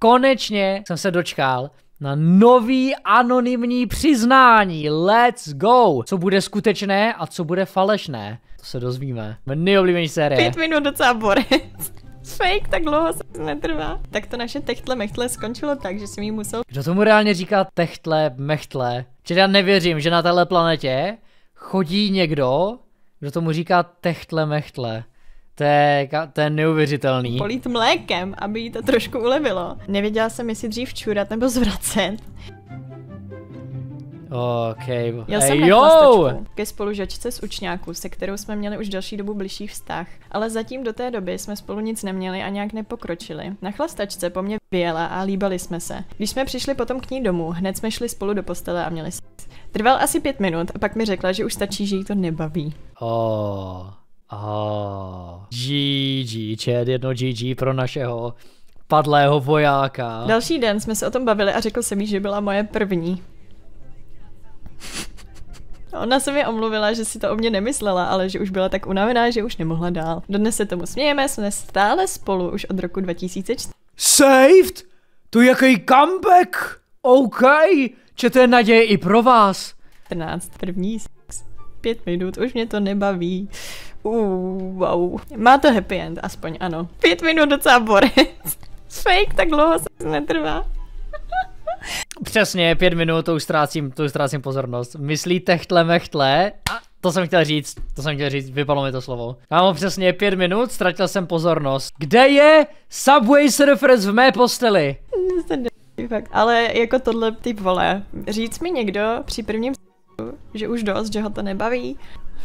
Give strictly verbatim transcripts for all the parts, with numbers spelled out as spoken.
konečně jsem se dočkal na nový anonymní přiznání. Let's go! Co bude skutečné a co bude falešné. To se dozvíme. Nejoblíbenější série. Pět minut docela borec. Fake, tak dlouho se netrvá. Tak to naše techtle mechtle skončilo tak, že jsem jí musel... Kdo tomu reálně říká techtle mechtle? Čiže já nevěřím, že na téhle planetě chodí někdo, kdo tomu říká techtle mechtle. To je, to je neuvěřitelný. Polít mlékem, aby jí to trošku ulevilo. Nevěděla jsem, jestli dřív čůrat nebo zvracet. OK. Jel jsem hey, na yo! chlastačku ke spolužačce z učňáku, se kterou jsme měli už delší dobu bližší vztah. Ale zatím do té doby jsme spolu nic neměli a nějak nepokročili. Na chlastačce po mně vyjela a líbali jsme se. Když jsme přišli potom k ní domů, hned jsme šli spolu do postele a měli sex. Trval asi pět minut a pak mi řekla, že už stačí, že jí to nebaví. Oh. Oh. G G, chat, jedno G G pro našeho padlého vojáka. Další den jsme se o tom bavili a řekl jsem jí, že byla moje první. Ona se mi omluvila, že si to o mě nemyslela, ale že už byla tak unavená, že už nemohla dál. Dodnes se tomu smějeme, jsme stále spolu už od roku dva tisíce čtyři. Saved? To je jaký comeback? OK, že to je naděje i pro vás. čtrnáct, první sex. Pět minut, už mě to nebaví. Uh, wow. Má to happy end, aspoň ano. Pět minut docela borec. Fake, tak dlouho se netrvá. Přesně, pět minut, to už ztrácím, to už ztrácím pozornost. Myslí techtle mechtle? A to jsem chtěl říct, to jsem chtěl říct, vypadlo mi to slovo. Kámo, přesně pět minut, ztratil jsem pozornost. Kde je Subway Surfers v mé posteli? Fakt. Ale jako tohle typ vole. Říct mi někdo při prvním že už dost, že ho to nebaví.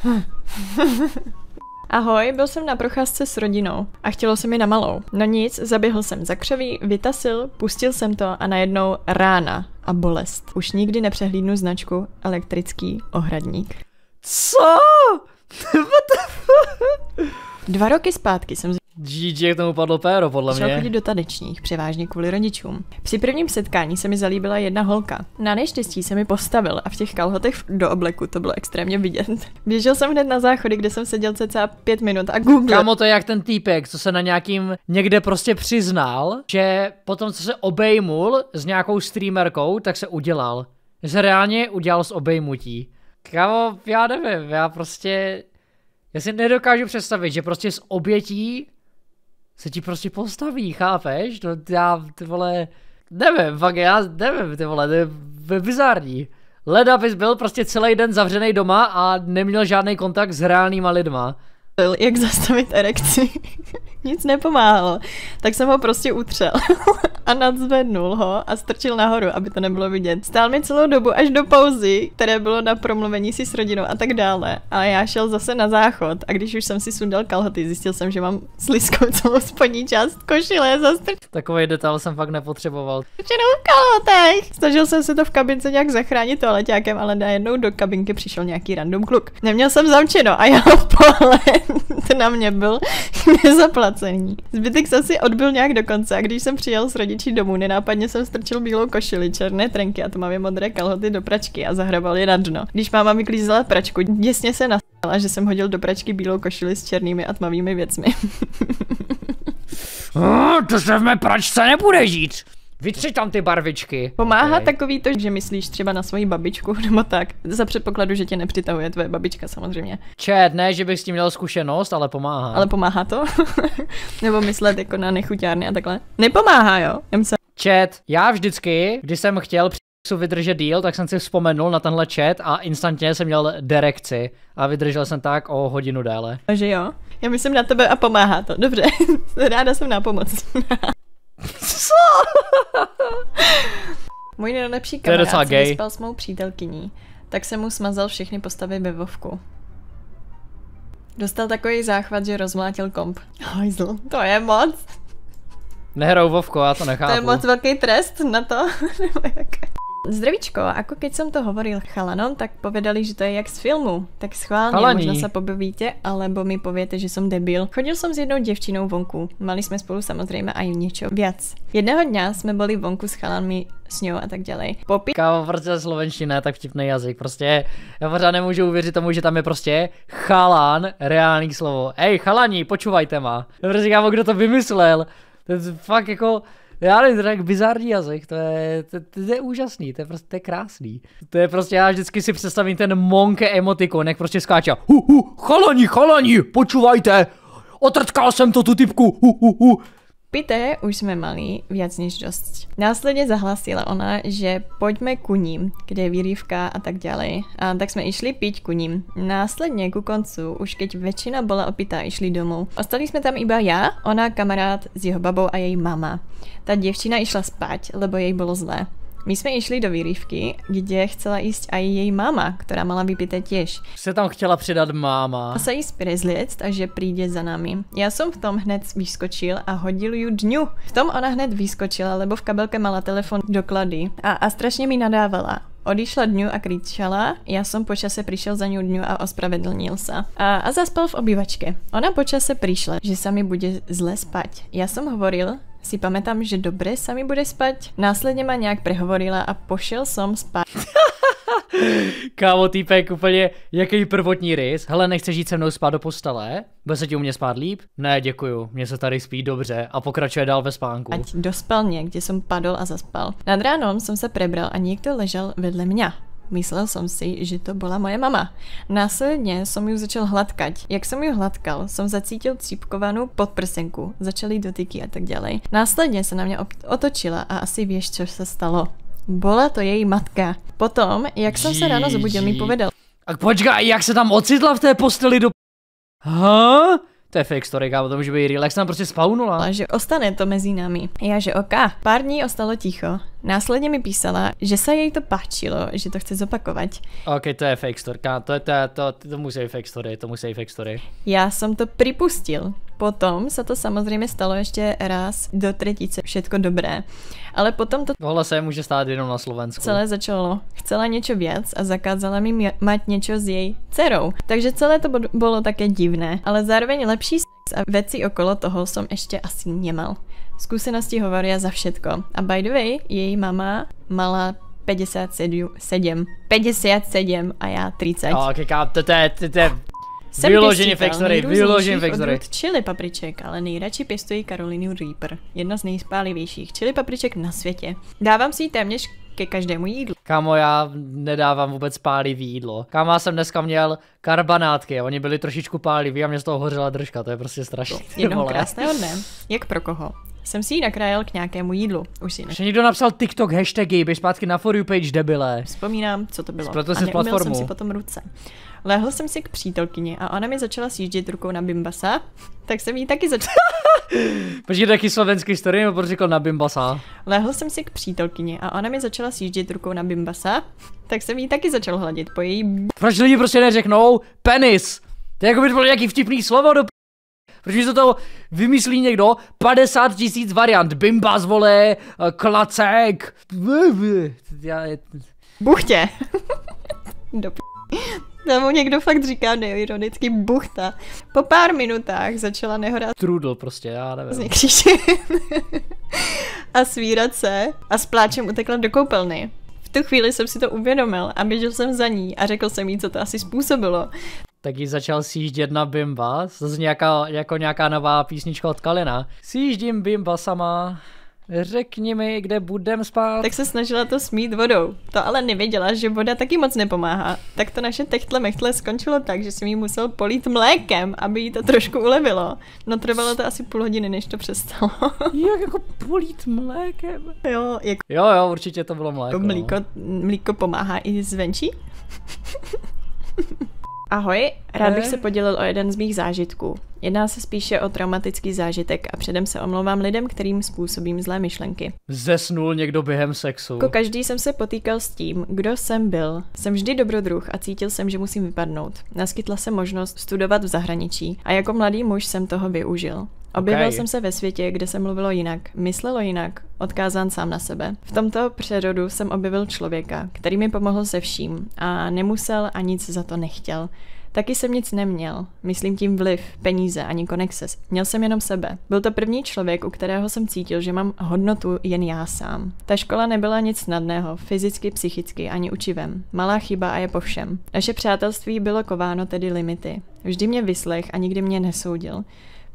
Ahoj, byl jsem na procházce s rodinou a chtělo se mi na malou. No nic, zaběhl jsem za křoví, vytasil, pustil jsem to a najednou rána a bolest. Už nikdy nepřehlídnu značku elektrický ohradník. Co? What the fuck? Dva roky zpátky jsem G G, jak tomu padlo péro, podle mě. Šel chodit do tanečních, převážně kvůli rodičům. Při prvním setkání se mi zalíbila jedna holka. Na neštěstí se mi postavil a v těch kalhotech do obleku to bylo extrémně vidět. Běžel jsem hned na záchody, kde jsem seděl cca pět minut a googlil. Kámo, to je jak ten týpek, co se na nějakým někde prostě přiznal, že potom, co se obejmul s nějakou streamerkou, tak se udělal. Že se reálně udělal z obejmutí. Kámo, já nevím, já prostě... Já si nedokážu představit, že prostě z obětí se ti prostě postaví, chápeš? To já, ty vole, nevím, fakt já nevím, ty vole, to je bizarní. Leda bys byl prostě celý den zavřený doma a neměl žádný kontakt s reálnýma lidma. Jak zastavit erekci. Nic nepomáhalo. Tak jsem ho prostě utřel a nadzvednul ho a strčil nahoru, aby to nebylo vidět. Stál mi celou dobu až do pauzy, které bylo na promluvení si s rodinou a tak dále. A já šel zase na záchod a když už jsem si sundal kalhoty, zjistil jsem, že mám slizkou celou spodní část košile zastrčenou. Takový detail jsem fakt nepotřeboval. v kalhotech. Snažil jsem se to v kabince nějak zachránit toaleťákem, ale najednou do kabinky přišel nějaký random kluk. Neměl jsem zamčeno a jeho pohled na mě byl nezaplacený. Zbytek jsem si odbil nějak do konce a když jsem přijel s rodiči domů, nenápadně jsem strčil bílou košili, černé trenky a tmavě modré kalhoty do pračky a zahrabal je na dno. Když máma vyklízela pračku, děsně se nastala, že jsem hodil do pračky bílou košili s černými a tmavými věcmi. oh, to se v mé pračce nebude žít. Vytři tam ty barvičky. Pomáhá okay. Takový to, že myslíš třeba na svoji babičku nebo tak. Za předpokladu, že tě nepřitahuje tvoje babička samozřejmě. Čet, ne, že bych s tím měl zkušenost, ale pomáhá. Ale pomáhá to? Nebo myslet jako na nechuťárny a takhle? Nepomáhá, jo? Se... Čet, já vždycky, když jsem chtěl při vydržet díl, tak jsem si vzpomenul na tenhle chat a instantně jsem měl direkci a vydržel jsem tak o hodinu déle. Takže jo? Já myslím na tebe a pomáhá to. Dobře, ráda jsem na pomoc. Co? Můj nejlepší kamarád se vyspal s mou přítelkyní, tak jsem mu smazal všechny postavy ve Vovku. Dostal takový záchvat, že rozmlátil komp. Hajzl, to je moc. Nehrou Vovko, já to nechápu. To je moc velký trest na to. Zdravíčko, ako keď som to hovoril chalanom, tak povedali, že to je jak z filmu. Tak schválně, Chalani. Možná se pobavíte, alebo mi poviete, že som debil. Chodil som s jednou děvčinou vonku. Mali jsme spolu samozřejmě aj niečo viac. Jedného dňa jsme byli vonku s chalanmi, s ňou a tak ďalej. Popí... Kámo, prostě slovenština je tak vtipný jazyk. Prostě já pořád nemůžu uvěřit tomu, že tam je prostě chalan, reálný slovo. Ej, chalani, počúvajte ma. Prostě kámo, kdo to vymyslel? To je fakt jako... Já nevím, to je tak bizarní jazyk, to je, to, to je úžasný, to je prostě to je krásný. To je prostě, já vždycky si představím ten monke emotikon, jak prostě skáče. Hu, hu, chalani, chalani, počúvajte, otrtkal jsem to tu typku, hu, hu, hu. Pité už jsme mali viac než dosť. Následne zahlásila ona, že poďme ku ním, kde je výrivka a tak ďalej. A tak jsme išli piť ku ním. Následne ku koncu, už keď väčšina bola opitá, išli domov. Ostali jsme tam iba ja, ona, kamarád s jeho babou a jej mama. Ta dievčina išla spať, lebo jej bolo zlé. My jsme išli do výrivky, kde chcela ísť aj jej mama, ktorá mala vypité tiež. Se tam chtěla přidat máma. A sa jí sprezliecť a že príde za nami. Ja som v tom hned vyskočil a hodil ju dňu. V tom ona hned vyskočila, lebo v kabelke mala telefon doklady a, a strašne mi nadávala. Odišla dňu a kričala, ja som počase prišiel za ňu dňu a ospravedlnil sa. A, a zaspal v obývačke. Ona počase prišla, že sa mi bude zle spať. Ja som hovoril, si pamätám, že dobre sa mi bude spať. Následne ma nejak prehovorila a pošel som spať. Kámo, týpek úplně, jaký prvotní rys. Hele, nechceš jít se mnou spát do postele? Bude se ti u mě spát líp? Ne, děkuju, mně se tady spí dobře a pokračuje dál ve spánku. Ať do spálne, kde som padol a zaspal. Nad ránom som sa prebral a niekto ležal vedle mňa. Myslel som si, že to bola moja mama. Následne som ju začal hladkať. Jak som ju hladkal, som zacítil cípkovanú podprsenku. Začali dotyky a tak ďalej. Následne sa na mňa otočila a asi vieš, čo sa stalo. Bola to její matka. Potom, jak som sa ráno zobudil, mi povedal. A počkaj, jak se tam ocitla v té posteli do... Ha? To je fake story, kámo, to může být real, jak se tam prostě spawnula. Že ostane to mezi nami. Ja, že oká. Pár dní ostalo ticho. Následne mi písala, že sa jej to páčilo, že to chce zopakovať. Ok, to je fake story, kámo, to, je, to, to, to, to musí být fake story, to musí být fake story. Ja som to pripustil. Potom sa to samozrejme stalo ešte raz do tretice, všetko dobré. Ale potom to tohle se může stát jenom na Slovensku. Celé začalo. Chcela niečo viac a zakázala mi mať niečo s jej dcerou. Takže celé to bolo také divné, ale zároveň lepší sex a veci okolo toho som ešte asi nemal. Skúsenosti hovoria za všetko. A by the way, jej mama mala päťdesiatsedem. päťdesiatsedem a ja tridsať. Ok, kámo, to je, to je... Vyloženě fake story, vyloženě fake story. Odrůd chili papriček, ale nejradši pěstují Carolinu Reaper. Jedna z nejspálivějších chili papriček na světě. Dávám si ji téměř ke každému jídlu. Kámo, já nedávám vůbec pálivý jídlo. Kámo, já jsem dneska měl karbanátky a oni byli trošičku páliví a mě z toho hořela držka, to je prostě strašné. Jednou krásného dne, jak pro koho, jsem si ji nakrájel k nějakému jídlu. Už si Už někdo napsal TikTok hashtagy, běž zpátky na For You page, debile. Vzpomínám, co to bylo. Proto a si neumyl jsem si potom ruce. Lehl jsem si k přítelkyni a ona mi začala sjíždět rukou na bimbasa, tak jsem jí taky začala... Počkej, taky slovenský story, nebo proč řekl na bimbasa? Lehl jsem si k přítelkyni a ona mi začala sjíždět rukou na bimbasa, tak jsem jí taky začal hladit po její... Proč lidi prostě neřeknou penis? To je jako by to bylo nějaký vtipný slovo do... Proč mi to toho vymyslí někdo padesát tisíc variant, bimbas, vole, klacek... Já... Buchtě. Do p... Tam někdo fakt říká neironicky buchta. Po pár minutách začala nehoda Trudl prostě, já nevím. A svírat se a s pláčem utekla do koupelny. V tu chvíli jsem si to uvědomil a běžel jsem za ní a řekl jsem jí, co to asi způsobilo. Tak ji začal sjíždět na bimba, to je nějaká, jako nějaká nová písnička od Kalina. Sjíždím bimba sama. Řekni mi, kde budem spát. Tak se snažila to smít vodou. To ale nevěděla, že voda taky moc nepomáhá. Tak to naše techtle mechtle skončilo tak, že jsem jí musel polít mlékem, aby jí to trošku ulevilo. No trvalo to asi půl hodiny, než to přestalo. Jak jako polít mlékem? Jo, jako... Jo, jo, určitě to bylo mléko. Mlíko, mlíko pomáhá i zvenčí? Ahoj, rád bych se podělil o jeden z mých zážitků. Jedná se spíše o traumatický zážitek a předem se omlouvám lidem, kterým způsobím zlé myšlenky. Zesnul někdo během sexu. Jako každý jsem se potýkal s tím, kdo jsem byl. Jsem vždy dobrodruh a cítil jsem, že musím vypadnout. Naskytla se možnost studovat v zahraničí a jako mladý muž jsem toho využil. Objevil okay. jsem se ve světě, kde se mluvilo jinak, myslelo jinak, odkázán sám na sebe. V tomto přerodu jsem objevil člověka, který mi pomohl se vším a nemusel a nic za to nechtěl. Taky jsem nic neměl, myslím tím vliv, peníze ani konexe. Měl jsem jenom sebe. Byl to první člověk, u kterého jsem cítil, že mám hodnotu jen já sám. Ta škola nebyla nic snadného, fyzicky, psychicky ani učivem. Malá chyba a je po všem. Naše přátelství bylo kováno tedy limity. Vždy mě vyslech a nikdy mě nesoudil.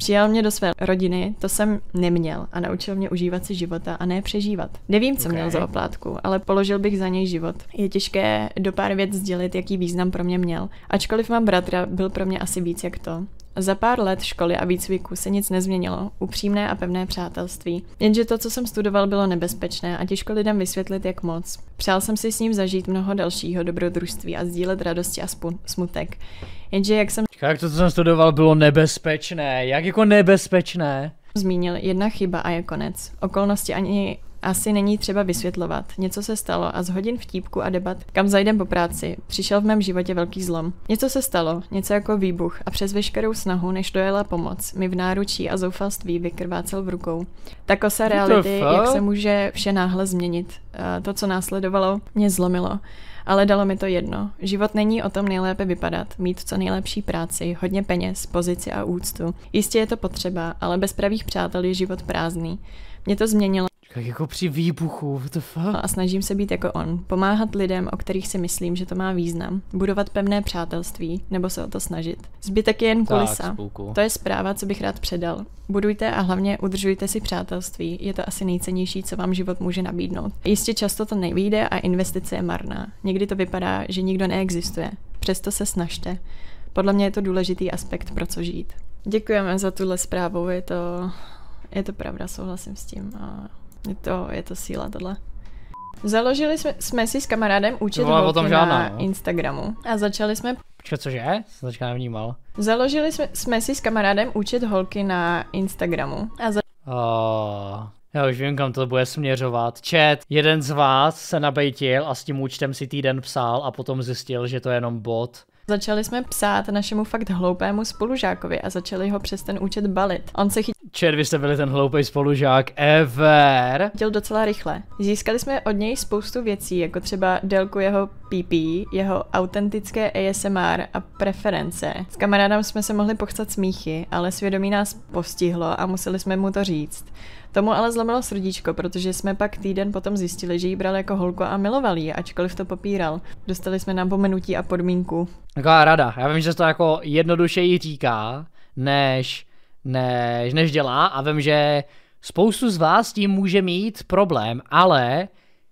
Přijal mě do své rodiny, to jsem neměl a naučil mě užívat si života a ne přežívat. Nevím, co okay. měl za oplátku, ale položil bych za něj život. Je těžké do pár vět sdělit, jaký význam pro mě měl. Ačkoliv mám bratra, byl pro mě asi víc jak to. Za pár let školy a výcviku se nic nezměnilo, upřímné a pevné přátelství. Jenže to, co jsem studoval, bylo nebezpečné a těžko lidem vysvětlit, jak moc. Přál jsem si s ním zažít mnoho dalšího dobrodružství a sdílet radosti a smutek. Jenže jak jsem... Jak to, co jsem studoval, bylo nebezpečné? Jak jako nebezpečné? Zmínil, jedna chyba a je konec. Okolnosti ani... Asi není třeba vysvětlovat. Něco se stalo a z hodin vtípku a debat, kam zajdem po práci, přišel v mém životě velký zlom. Něco se stalo, něco jako výbuch a přes veškerou snahu, než dojela pomoc, mi v náručí a zoufalství vykrvácel v rukou. Ta kosa reality, jak se může vše náhle změnit. To, co následovalo, mě zlomilo. Ale dalo mi to jedno. Život není o tom nejlépe vypadat, mít co nejlepší práci, hodně peněz, pozici a úctu. Jistě je to potřeba, ale bez pravých přátel je život prázdný. Mě to změnilo. Tak jako při výbuchu, what the fuck? A snažím se být jako on. Pomáhat lidem, o kterých si myslím, že to má význam. Budovat pevné přátelství, nebo se o to snažit. Zbytek je jen kulisa. To je zpráva, co bych rád předal. Budujte a hlavně udržujte si přátelství. Je to asi nejcennější, co vám život může nabídnout. Jistě často to nevyjde a investice je marná. Někdy to vypadá, že nikdo neexistuje. Přesto se snažte. Podle mě je to důležitý aspekt, pro co žít. Děkujeme za tuhle zprávu, je to, je to pravda, souhlasím s tím. A je to, je to síla tohle. Založili jsme, jsme si s kamarádem účet holky na no. Instagramu a začali jsme... Počkat, cože? Jsem začal nevnímal. Založili jsme, jsme si s kamarádem účet holky na Instagramu a za... Oh, já už vím, kam to bude směřovat. Chat, jeden z vás se nabejtil a s tím účtem si týden psal a potom zjistil, že to je jenom bot. Začali jsme psát našemu fakt hloupému spolužákovi a začali ho přes ten účet balit. On se chytil... Čet, vy jste byli ten hloupý spolužák ever. Chytil docela rychle. Získali jsme od něj spoustu věcí, jako třeba délku jeho P P, jeho autentické A S M R a preference. S kamarádem jsme se mohli pochcat smíchy, ale svědomí nás postihlo a museli jsme mu to říct. Tomu ale zlomilo srdíčko, protože jsme pak týden potom zjistili, že jí bral jako holku a miloval ji, ačkoliv to popíral. Dostali jsme napomenutí a podmínku. Taková rada. Já vím, že to jako jednodušeji říká, než, než, než dělá a vím, že spoustu z vás s tím může mít problém, ale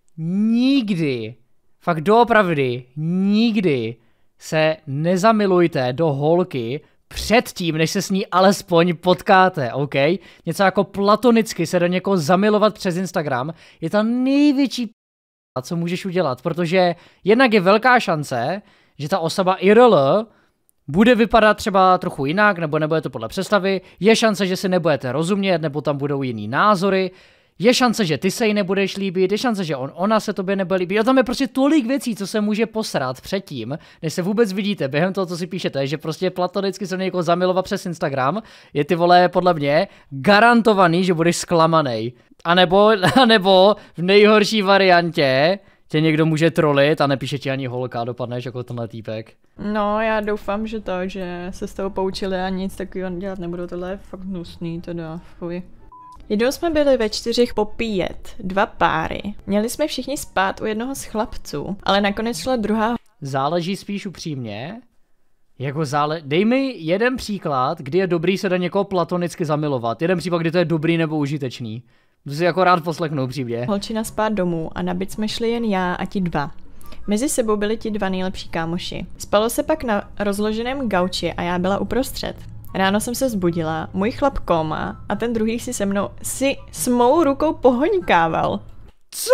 nikdy, fakt doopravdy, nikdy se nezamilujte do holky předtím, než se s ní alespoň potkáte, OK? Něco jako platonicky se do někoho zamilovat přes Instagram je ta největší p***a, co můžeš udělat, protože jednak je velká šance, že ta osoba I R L bude vypadat třeba trochu jinak, nebo nebude to podle představy, je šance, že si nebudete rozumět, nebo tam budou jiný názory, je šance, že ty se jí nebudeš líbit, je šance, že on, ona se tobě nebude líbit. A tam je prostě tolik věcí, co se může posrat předtím, než se vůbec vidíte během toho, co si píšete, že prostě platonicky se někoho zamilovat přes Instagram, je ty vole podle mě garantovaný, že budeš zklamanej. A nebo, a nebo v nejhorší variantě tě někdo může trolit a nepíše ti ani holka, dopadneš jako tenhle týpek. No, já doufám, že to, že se z toho poučili a nic takového dělat nebudou, tohle je fakt hnusný, teda, fuj. Jednou jsme byli ve čtyřech popíjet, dva páry. Měli jsme všichni spát u jednoho z chlapců, ale nakonec šla druhá... Záleží spíš upřímně. Jako zále... Dej mi jeden příklad, kdy je dobrý se do někoho platonicky zamilovat. Jeden případ, kdy to je dobrý nebo užitečný. To si jako rád poslechnu upřímně. Holčina spát domů a na byt jsme šli jen já a ti dva. Mezi sebou byli ti dva nejlepší kámoši. Spalo se pak na rozloženém gauči a já byla uprostřed. Ráno jsem se zbudila, můj chlap koma a ten druhý si se mnou si s mou rukou pohoňkával. Co?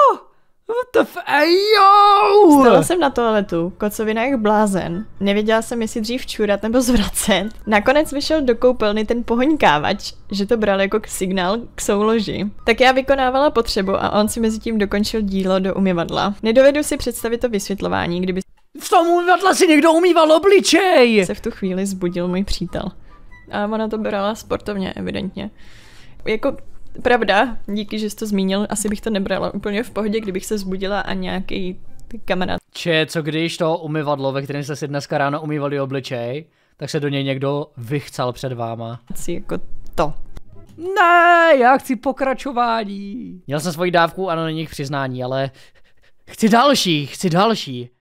What the f... Ejo! Stala jsem na toaletu, kocovina jak blázen. Nevěděla jsem, jestli dřív čurat nebo zvracet. Nakonec vyšel do koupelny ten pohoňkávač, že to bral jako signál k souloži. Tak já vykonávala potřebu a on si mezi tím dokončil dílo do umyvadla. Nedovedu si představit to vysvětlování, kdyby v tom umyvadle si někdo umýval obličej! Se v tu chvíli zbudil můj přítel. A ona to brala sportovně, evidentně. Jako, pravda, díky, že jsi to zmínil, asi bych to nebrala úplně v pohodě, kdybych se zbudila a nějaký kamarád. Če, co když to umyvadlo, ve kterém jste si dneska ráno umývali obličej, tak se do něj někdo vychcal před váma. Asi jako to. Ne, já chci pokračování. Měl jsem svoji dávku anonymních přiznání, ale chci další, chci další.